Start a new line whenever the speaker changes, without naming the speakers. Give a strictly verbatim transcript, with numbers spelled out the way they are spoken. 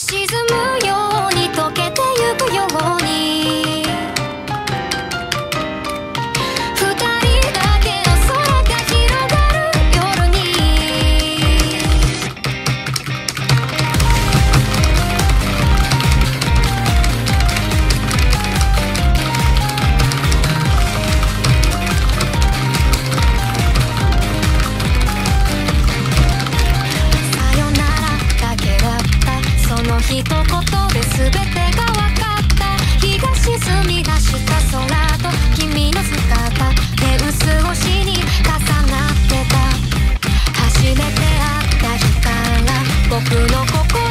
沈むように溶けてゆくように二人だけの空が広がる夜にさよならだけだったその一言で全てが分かった日が沈み出した空と君の姿フェンス越しに重なってた初めて会った日から僕の心